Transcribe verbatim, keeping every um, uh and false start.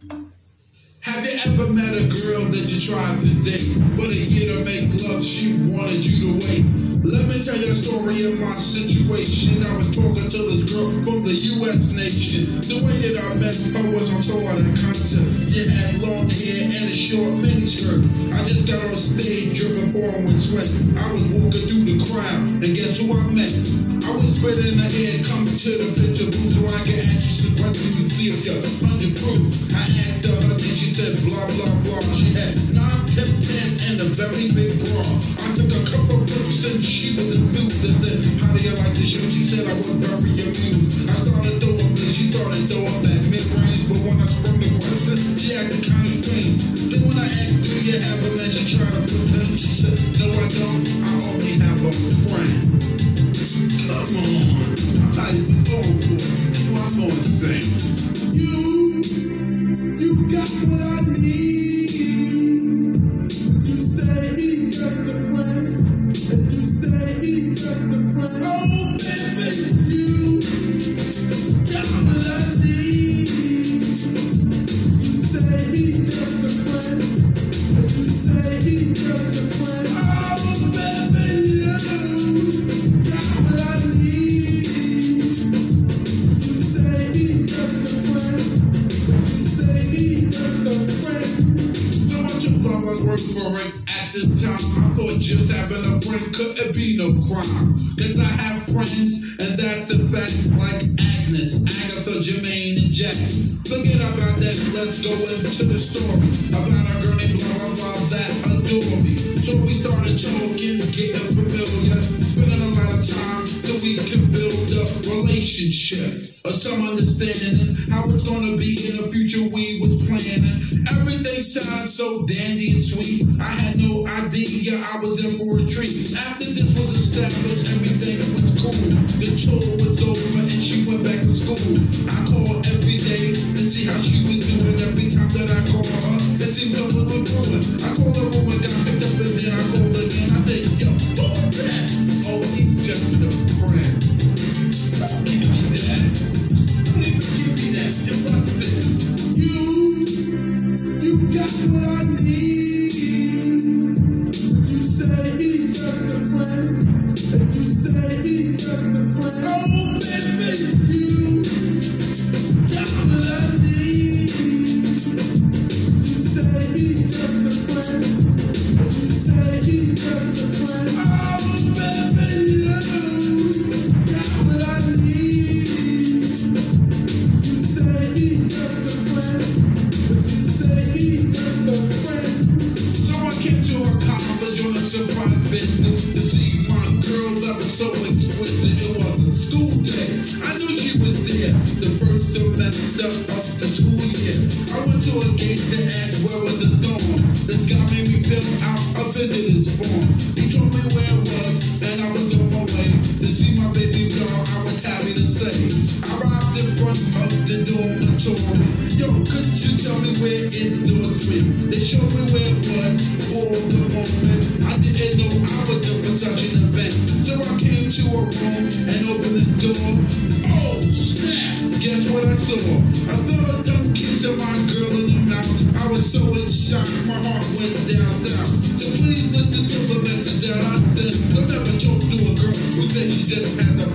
Have you ever met a girl that you tried to date, but a year to make love, she wanted you to wait? Let me tell you the story of my situation. I was talking to this girl from the U S nation. The way that I met her was on tour at a concert. She had long hair and a short miniskirt. I just got on stage, dripping pouring with sweat. I was walking through the crowd, and guess who I met? I whispered in her ear, come to the picture booth so I can ask you some questions to see if you're under proof. I asked her, and she said blah blah blah. She had nine, ten, ten, and a very big bra. I took a couple of looks and she was enthused. I said, how do you like the show? She said I was very amused. I started throwing me, she started throwing back mid-range, but when I sprung the question, she acted kind of strange. Then when I asked, do you have a man? She tried to pretend. She said, no I don't, I only have a friend. Come on, I'm not even going for it. That's what I'm going to say. You, you got what I need. You say he's just a friend, and you say he's just a friend. Oh, baby, you got what I need. You say he's just a friend, and you say he's just a friend. Oh, baby, you got what I need. You say he's just a friend, and you say he's just a friend. So much of love I was working for it at this time. I thought just having a friend couldn't be no crime. Cause I have friends, and that's a fact, like Agnes, Agatha, Jermaine, and Jack. Forget about that, let's go into the story about a girl named blah blah blah that adore me. So we started talking, getting familiar, spending a lot of time so we can build a relationship or some understanding how it's gonna be in the future. We was planning. Everything sounded so dandy and sweet. I had no idea I was in for a treat. After this was established, everything was cool. The tour was over and she went back to school. I called every day to see how she was doing. Every time that I called her, it seemed to was improving. I called her over, got picked up, and then I called again. I said, yo, who was that? Oh, he's just a friend. Don't give me that. Don't even give me that. It was this. You, you got what I need. You say he's just a friend, and you say he's just a friend. Oh, baby, you got what I need. You say he's just a friend, and you say he's just a friend. Oh, baby, you got what I need. You say he's just a friend, but you say he's just a friend. So I came to her college on a surprise visit to see my girl that was so exquisite. It was a school day. I knew she was there. The first semester of the school year. I went to a gate to ask where was the dorm. This guy made me fill out a visitor's form. He told me where it was, and I was on my way to see my baby girl. I was happy to say. I arrived in front of the dormitory. Yo, couldn't you tell me where is door three? They showed me where it was for the moment. I didn't know I was there for such an event. So I came to a room and opened the door. Oh, snap! Guess what I saw? I thought a dumb kiss of my girl in the mouth. I was so in shock, my heart went down south. So please listen to the message that I sent. Don't ever talk to a girl who said she just had the